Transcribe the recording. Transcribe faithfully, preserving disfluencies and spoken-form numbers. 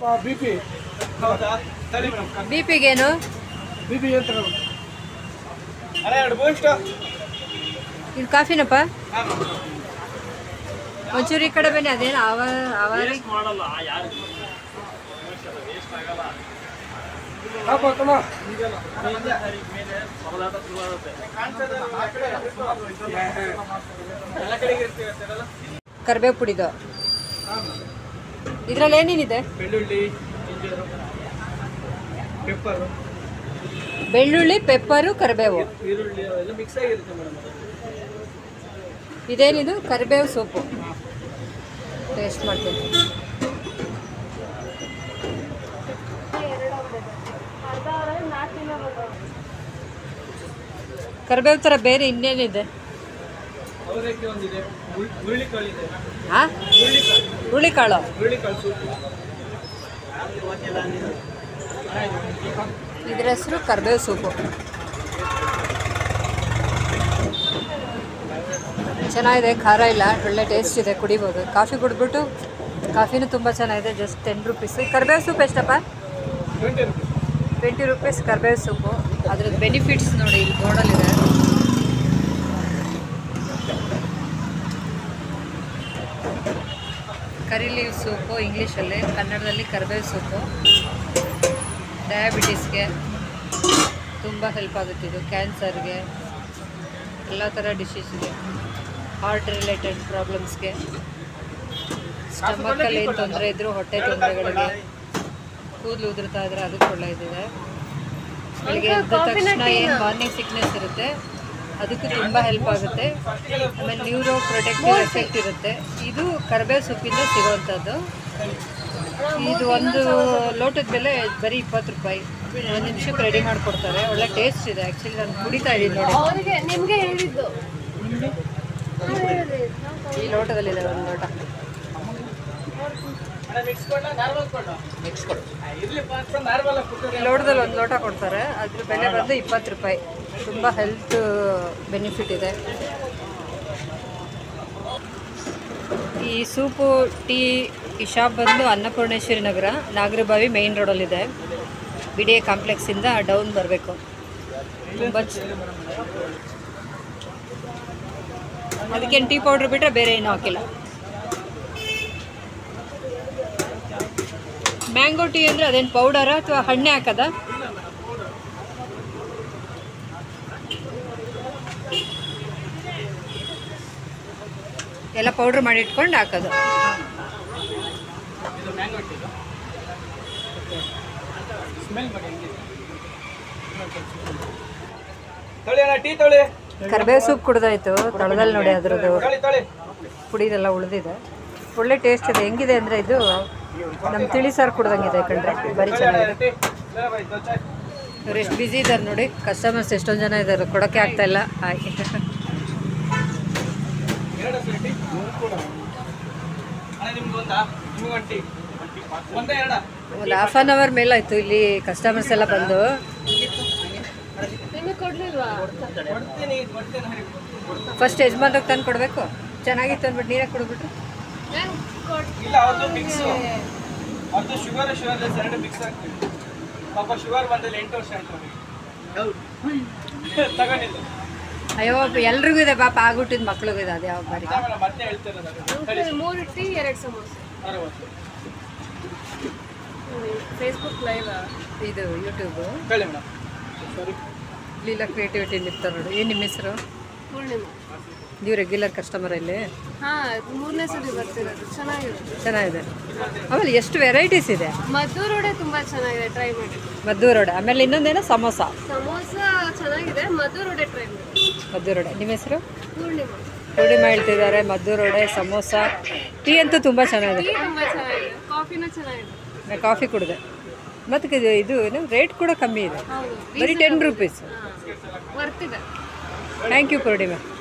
B P B ಪಿಗೇನು B P ಅಂತ ಇದು ಕಾಫಿನಪ್ಪ ಒಂಚೂರು ಈ ಕಡೆ ಬನ್ನಿ. ಅದೇನು ಅವ ಅವಾರಿ ಕರಿಬೇವು ಪುಡಿದು ಇದರಲ್ಲಿ ಏನೇನಿದೆ? ಬೆಳ್ಳುಳ್ಳಿ, ಪೆಪ್ಪರ್, ಬೆಳ್ಳುಳ್ಳಿ, ಪೆಪ್ಪರು, ಕರಿಬೇವು, ಈರುಳ್ಳಿ ಎಲ್ಲ ಮಿಕ್ಸ್ ಆಗಿರುತ್ತೆ ಮೇಡಮ್. ಇದೇನಿದು? ಕರಿಬೇವು ಸೊಪ್ಪು. ಟೇಸ್ಟ್ ಮಾಡ್ತೀನಿ. ಕರಿಬೇವು ಥರ ಬೇರೆ ಇನ್ನೇನಿದೆ? ಹಾಂ, ಹುರುಳಿಕಾಳು. ಇದ್ರ ಹೆಸರು ಕರಿಬೇವು ಸೊಪ್ಪು. ಚೆನ್ನಾಗಿದೆ, ಖಾರ ಇಲ್ಲ, ಒಳ್ಳೆ ಟೇಸ್ಟ್ ಇದೆ, ಕುಡಿಬೋದು. ಕಾಫಿ ಕುಡಿದ್ಬಿಟ್ಟು ಕಾಫಿನೂ ತುಂಬ ಚೆನ್ನಾಗಿದೆ. Just ten rupees. ಕರಿಬೇವು ಸೊಪ್ಪು ಎಷ್ಟಪ್ಪ? ಟ್ವೆಂಟಿ ರುಪೀಸ್ ಕರಿಬೇವು ಸೊಪ್ಪು. ಅದ್ರದ್ದು ಬೆನಿಫಿಟ್ಸ್ ನೋಡಿ, ಇಲ್ಲಿ ಬೋರ್ಡಲ್ಲಿದೆ. ಕರಿ ಲೀವ್ ಸೊಪ್ಪು ಇಂಗ್ಲೀಷಲ್ಲಿ, ಕನ್ನಡದಲ್ಲಿ ಕರಿಬೇವು ಸೊಪ್ಪು. ಡಯಾಬಿಟೀಸ್ಗೆ ತುಂಬ ಹೆಲ್ಪ್ ಆಗುತ್ತೆ ಇದು. ಕ್ಯಾನ್ಸರ್ಗೆ, ಎಲ್ಲ ಥರ ಡಿಸೀಸ್ಗೆ, ಹಾರ್ಟ್ ರಿಲೇಟೆಡ್ ಪ್ರಾಬ್ಲಮ್ಸ್ಗೆ, ಸ್ಟಮಕ್ಕಲ್ಲಿ ಏನು ತೊಂದರೆ ಇದ್ದರೂ, ಹೊಟ್ಟೆ ತೊಂದರೆಗಳಿಗೆ, ಕೂದಲು ಉದುರ್ತಾ ಇದ್ದರೆ ಅದಕ್ಕೆ ಒಳ್ಳೆಯದಿದೆ. ಬೆಳಿಗ್ಗೆ ಎದ್ದ ತಕ್ಷಣ ಏನು ಮಾರ್ನಿಂಗ್ ಸಿಕ್ನೆಸ್ ಇರುತ್ತೆ ಅದಕ್ಕೂ ತುಂಬ ಹೆಲ್ಪ್ ಆಗುತ್ತೆ. ಆಮೇಲೆ ನ್ಯೂರೋ ಪ್ರೊಟೆಕ್ಟಿವ್ ಎಫೆಕ್ಟ್ ಇರುತ್ತೆ. ಇದು ಕರಿಬೇವು ಸೊಪ್ಪಿಂದ ಸಿಗೋವಂಥದ್ದು. ಇದು ಒಂದು ಲೋಟದ ಬೆಲೆ ಬರೀ ಇಪ್ಪತ್ತು ರೂಪಾಯಿ. ಒಂದು ನಿಮಿಷಕ್ಕೆ ರೆಡಿ ಮಾಡಿಕೊಡ್ತಾರೆ. ಒಳ್ಳೆ ಟೇಸ್ಟ್ ಇದೆ. ಆ್ಯಕ್ಚುಲಿ ನಾನು ಕುಡಿತಾ ಇದ್ದೀನಿ ನೋಡಿ. ನಿಮಗೆ ಹೇಳಿದ್ದು ಈ ಲೋಟದಲ್ಲಿದೆ ಒಂದು ಲೋಟ. ಈ ಲೋಟದಲ್ಲಿ ಒಂದು ಲೋಟ ಕೊಡ್ತಾರೆ. ಅದ್ರ ಬೆಲೆ ಬಂದು ಇಪ್ಪತ್ತು ರೂಪಾಯಿ. ತುಂಬ ಹೆಲ್ತ್ ಬೆನಿಫಿಟ್ ಇದೆ. ಈ ಸೂಪು ಟೀ ಈ ಶಾಪ್ ಬಂದು ಅನ್ನಪೂರ್ಣೇಶ್ವರಿ ನಗರ, ನಾಗರಬಾವಿ ಮೇಯ್ನ್ ರೋಡಲ್ಲಿದೆ. ಬಿ ಡಿ ಎ ಕಾಂಪ್ಲೆಕ್ಸಿಂದ ಡೌನ್ ಬರಬೇಕು. ತುಂಬ ಅದಕ್ಕೇನು ಟೀ ಪೌಡ್ರ್ ಬಿಟ್ಟರೆ ಬೇರೆ ಏನೂ ಹಾಕಿಲ್ಲ. ಮ್ಯಾಂಗೋ ಟೀ ಅಂದರೆ ಅದೇನು ಪೌಡರಾ ಅಥವಾ ಹಣ್ಣೆ ಹಾಕೋದ? ಎಲ್ಲ ಪೌಡ್ರ್ ಮಾಡಿ ಇಟ್ಕೊಂಡು ಹಾಕೋದು. ಕರಿಬೇವು ಸೂಪ್ ಕುಡ್ದಾಯ್ತು. ತಳದಲ್ಲಿ ನೋಡಿ ಅದ್ರದ್ದು ಪುಡಿದೆಲ್ಲ ಉಳಿದಿದೆ. ಒಳ್ಳೆ ಟೇಸ್ಟ್ ಇದೆ. ಹೆಂಗಿದೆ ಅಂದರೆ ಇದು ನಮ್ಮ ತಿಳಿ ಸಾರು ಕುಡ್ದಂಗಿದೆ ಕಣ್ರೆ, ಬರೀ ಚೆನ್ನಾಗಿದೆ. ಇವ್ರು ಎಷ್ಟು ಬ್ಯುಸಿ ಇದ್ದಾರೆ ನೋಡಿ. ಕಸ್ಟಮರ್ಸ್ ಎಷ್ಟೊಂದು ಜನ ಇದ್ದಾರೆ, ಕೊಡೋಕ್ಕೆ ಆಗ್ತಾಯಿಲ್ಲ. ಹಾಗೆ ಒಂದು ಹಾಫ್ ಆನ್ ಅವರ್ ಮೇಲಾಯಿತು ಇಲ್ಲಿ ಕಸ್ಟಮರ್ಸ್ ಎಲ್ಲ ಬಂದು. ಫಸ್ಟ್ ಯಜಮಾನ್ರಿಗೆ ತಂದು ಕೊಡಬೇಕು. ಚೆನ್ನಾಗಿತ್ತು ಅಂದ್ಬಿಟ್ಟು ನೀರೇ ಕೊಡ್ಬಿಟ್ಟು ಅಯ್ಯೋ ಎಲ್ರಿಗೂ ಇದೆ ಪಾಪ, ಆಗ್ಬಿಟ್ಟಿದ್ ಮಕ್ಳಿಗೂ ಇದೆ. ಅದು ಯಾವ ಬಾರಿ ಮೂರು ಟೀ ಎರಡು ಸಮೋಸ. ಫೇಸ್ಬುಕ್ ಲೈವ್ ಇದು ಯೂಟ್ಯೂಬು ಲೀಲಾ ಕ್ರಿಯೇಟಿವಿಟಿ ಇರ್ತಾರೆ ನೋಡಿ. ಏನು ನಿಮ್ಮ ಹೆಸರು? ಪೂರ್ಣಿಮಾ. ನೀವು ರೆಗ್ಯುಲರ್ ಕಸ್ಟಮರ್ ಇಲ್ಲಿ? ಹಾಂ, ಮೂರನೇ ಸರಿ ಬರ್ತಿರೋದು. ಚೆನ್ನಾಗಿದೆ ಚೆನ್ನಾಗಿದೆ. ಆಮೇಲೆ ಎಷ್ಟು ವೆರೈಟೀಸ್ ಇದೆ. ಮದ್ದೂರು ವಡೆ ತುಂಬ ಚೆನ್ನಾಗಿದೆ, ಟ್ರೈ ಮಾಡಿ. ಮದ್ದೂರು ವಡೆ. ಆಮೇಲೆ ಇನ್ನೊಂದೇನೋ ಸಮೋಸ. ಸಮೋಸ ಚೆನ್ನಾಗಿದೆ, ಮದ್ದೂರು ವಡೆ ಟ್ರೈ ಮಾಡಿ. ಮದ್ದೂರು ವಡೆ. ನಿಮ್ಮ ಹೆಸರು? ಪೂರ್ಣಿಮಾ. ಪೂರ್ಣಿಮಾ ಹೇಳ್ತಿದ್ದಾರೆ. ಮದ್ದೂರು ವಡೆ, ಸಮೋಸ, ಟೀ ಅಂತೂ ತುಂಬ ಚೆನ್ನಾಗಿದೆ. ಟೀ ತುಂಬ ಚೆನ್ನಾಗಿದೆ, ಕಾಫಿನೂ ಚೆನ್ನಾಗಿದೆ. ನಾನು ಕಾಫಿ ಕುಡಿದೆ. ಮತ್ತು ಇದು ಇದು ಏನು ರೇಟ್ ಕೂಡ ಕಮ್ಮಿ ಇದೆ, ಹೌದು, ಬರೀ ಟೆನ್ ರುಪೀಸ್. ವರ್ತಿದೆ. Thank you Purnima.